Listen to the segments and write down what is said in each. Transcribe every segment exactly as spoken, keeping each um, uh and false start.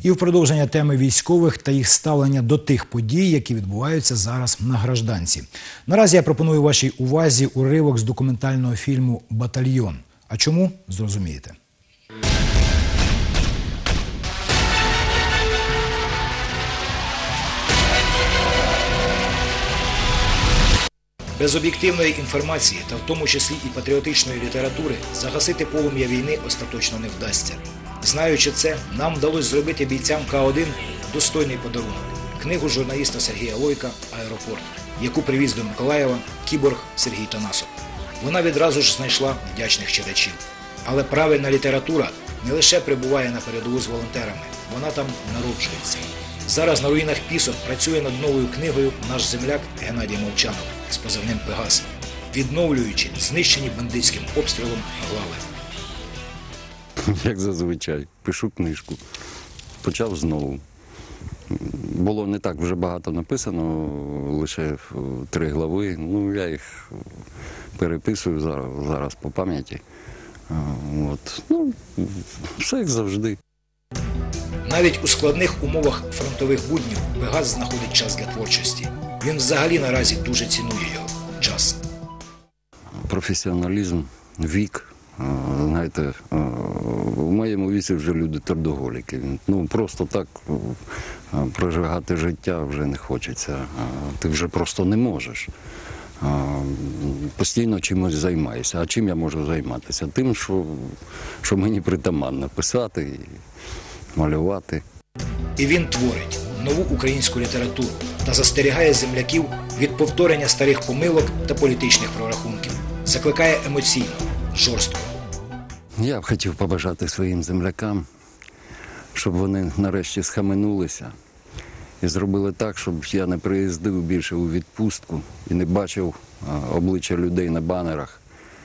І в продовження теми військових та їх ставлення до тих подій, які відбуваються зараз на Гражданці. Наразі я пропоную вашій увазі уривок з документального фільму «Батальйон». А чому? Зрозумієте. Без об'єктивної інформації, та в тому числі і патріотичної літератури, загасити полум'я війни остаточно не вдасться. Знаючи це, нам вдалося зробити бійцям К один достойний подарунок – книгу журналіста Сергія Лойка «Аеропорт», яку привіз до Миколаєва кіборг Сергій Танасов. Вона відразу ж знайшла вдячних читачів. Але правильна література не лише прибуває на передову з волонтерами, вона там народжується. Зараз на руїнах Пісок працює над новою книгою наш земляк Геннадій Молчанов з позивним «Пегас», відновлюючи знищені бандитським обстрілом глави. Як зазвичай, пишу книжку. Почав знову. Було не так вже багато написано, лише три глави. Ну, я їх переписую зараз, зараз по пам'яті. От. Ну, все як завжди. Навіть у складних умовах фронтових буднів Пегас знаходить час для творчості. Він взагалі наразі дуже цінує його час. Професіоналізм, вік. Знаєте, в моєму віці вже люди трудоголіки. Ну, просто так прожигати життя вже не хочеться. Ти вже просто не можеш. Постійно чимось займаюся. А чим я можу займатися? Тим, що, що мені притаманно писати і малювати. І він творить нову українську літературу та застерігає земляків від повторення старих помилок та політичних прорахунків. Закликає емоційно, жорстко. Я б хотів побажати своїм землякам, щоб вони нарешті схаменулися і зробили так, щоб я не приїздив більше у відпустку і не бачив обличчя людей на банерах,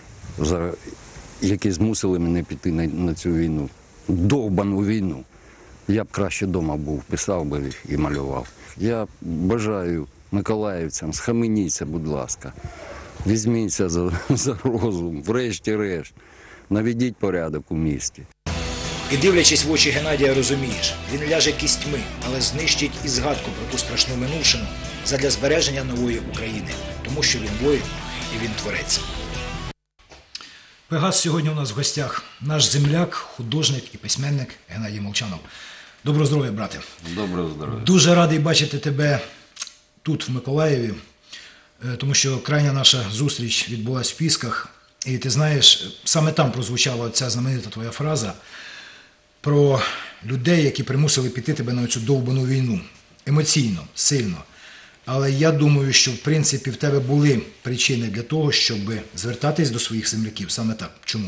які змусили мене піти на, на цю війну. Довбану війну. Я б краще вдома був, писав би і малював. Я бажаю миколаївцям, схаменіться, будь ласка. Візьміться за, за розум, врешті-решт. Наведіть порядок у місті. І дивлячись в очі Геннадія, розумієш, він ляже кістьми, але знищить і згадку про ту страшну минувшину задля збереження нової України. Тому що він воїн і він творець. Пегас сьогодні у нас в гостях. Наш земляк, художник і письменник Геннадій Молчанов. Доброго здоров'я, брате. Доброго здоров'я. Дуже радий бачити тебе тут, в Миколаєві, тому що крайня наша зустріч відбулась в Пісках. І ти знаєш, саме там прозвучала ця знаменита твоя фраза про людей, які примусили піти тебе на цю довбану війну. Емоційно, сильно. Але я думаю, що в принципі в тебе були причини для того, щоб звертатись до своїх земляків. Саме так. Чому?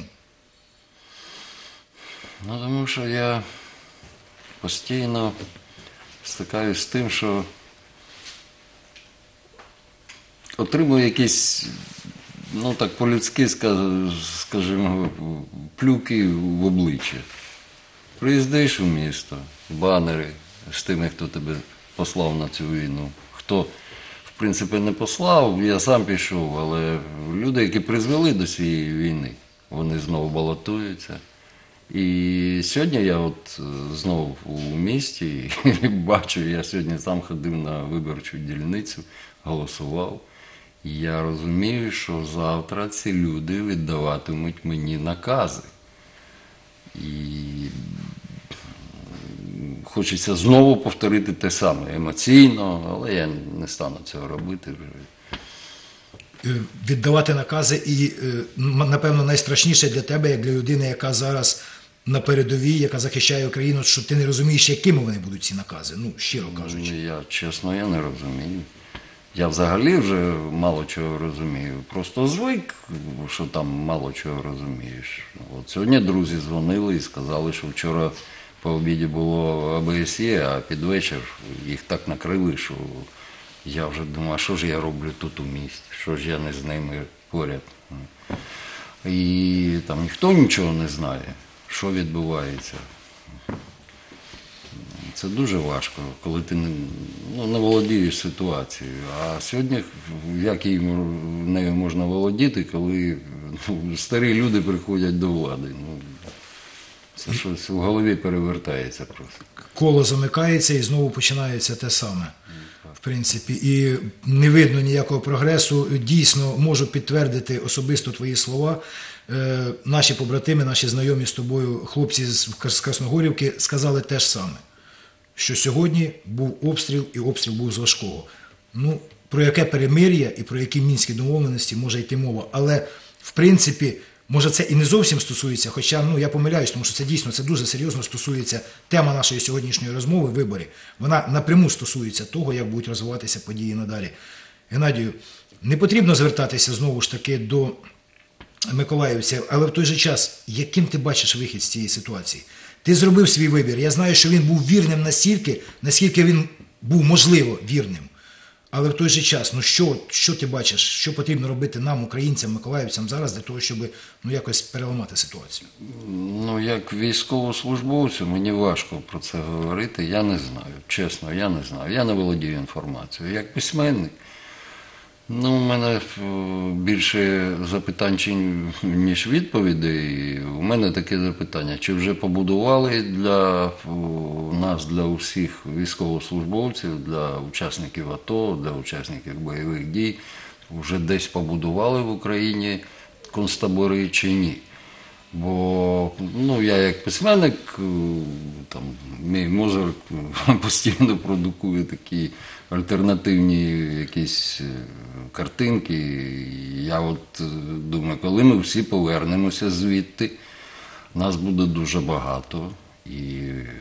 Ну, тому що я постійно стикаюсь з тим, що отримую якісь, ну так по-людськи, скажімо, плюки в обличчя. Приїздиш у місто, банери з тими, хто тебе послав на цю війну. Хто, в принципі, не послав, я сам пішов, але люди, які призвели до цієї війни, вони знову балотуються. І сьогодні я от знову у місті і бачу, я сьогодні сам ходив на виборчу дільницю, голосував. І я розумію, що завтра ці люди віддаватимуть мені накази. І хочеться знову повторити те саме, емоційно, але я не стану цього робити вже. Віддавати накази і, напевно, найстрашніше для тебе, як для людини, яка зараз на передовій, яка захищає Україну, що ти не розумієш, якими вони будуть ці накази, ну, щиро кажучи. Я, чесно, я не розумію. Я взагалі вже мало чого розумію. Просто звик, що там мало чого розумієш. От сьогодні друзі дзвонили і сказали, що вчора по обіді було ОБСЄ, а під вечір їх так накрили, що я вже думаю, а що ж я роблю тут у місті, що ж я не з ними поряд. І там ніхто нічого не знає, що відбувається. Це дуже важко, коли ти не, ну, не володієш ситуацією. А сьогодні, як її нею можна володіти, коли ну, старі люди приходять до влади. Ну, Це щось в голові перевертається просто. Коло замикається і знову починається те саме. В принципі, і не видно ніякого прогресу. Дійсно, можу підтвердити особисто твої слова. Е, наші побратими, наші знайомі з тобою, хлопці з з Красногорівки, сказали те ж саме, що сьогодні був обстріл, і обстріл був з важкого. Ну, про яке перемир'я і про які мінські домовленості може йти мова. Але, в принципі, може це і не зовсім стосується, хоча ну, я помиляюсь, тому що це дійсно це дуже серйозно стосується тема нашої сьогоднішньої розмови, виборів. Вона напряму стосується того, як будуть розвиватися події надалі. Геннадію, не потрібно звертатися знову ж таки до миколаївців, але в той же час, яким ти бачиш вихід з цієї ситуації? Ти зробив свій вибір. Я знаю, що він був вірним настільки, наскільки він був можливо вірним. Але в той же час, ну що, що ти бачиш, що потрібно робити нам, українцям, миколаївцям зараз для того, щоб ну, якось переламати ситуацію? Ну, як військовослужбовцю, мені важко про це говорити. Я не знаю, чесно, я не знаю. Я не володію інформацією. Як письменник, ну, у мене більше запитань, ніж відповідей. У мене таке запитання, чи вже побудували для нас, для усіх військовослужбовців, для учасників АТО, для учасників бойових дій, вже десь побудували в Україні концтабори чи ні? Бо ну, я як письменник, там, мій мозок постійно продукує такі альтернативні якісь картинки. Я от думаю, коли ми всі повернемося звідти, нас буде дуже багато. І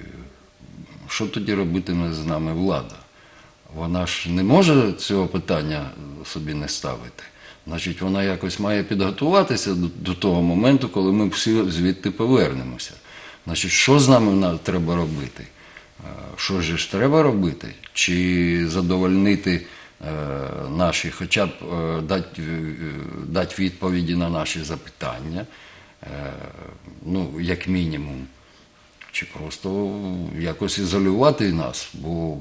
що тоді робитиме з нами влада? Вона ж не може цього питання собі не ставити. Значить, вона якось має підготуватися до, до того моменту, коли ми всі звідти повернемося. Значить, що з нами треба робити? Що ж треба робити? Чи задовольнити е, наші, хоча б е, дати, е, дати відповіді на наші запитання, е, ну, як мінімум, чи просто якось ізолювати нас, бо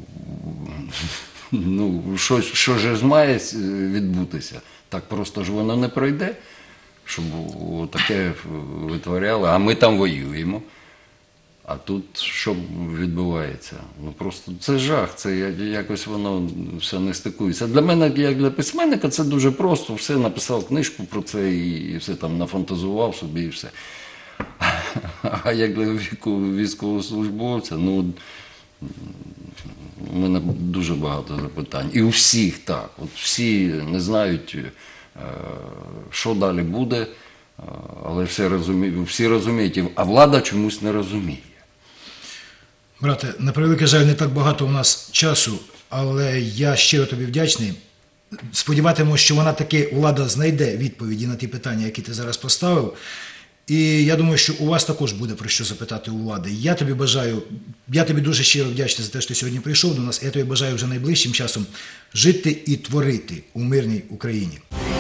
ну, що, що ж має відбутися? Так просто ж воно не пройде, щоб таке витворяли, а ми там воюємо. А тут що відбувається? Ну просто це жах, це якось воно все не стикується. Для мене, як для письменника, це дуже просто. Все написав книжку про це і все там нафантазував собі і все. А як для військовослужбовця, ну, у мене дуже багато запитань. І у всіх так. От всі не знають, що далі буде, але всі розуміють, всі розуміють, а влада чомусь не розуміє. Брате, на превеликий жаль, не так багато у нас часу, але я щиро тобі вдячний. Сподіватимусь, що вона таки, влада, знайде відповіді на ті питання, які ти зараз поставив. І я думаю, що у вас також буде про що запитати у влади. Я тобі бажаю, я тобі дуже щиро вдячний за те, що ти сьогодні прийшов до нас. Я тобі бажаю вже найближчим часом жити і творити у мирній Україні.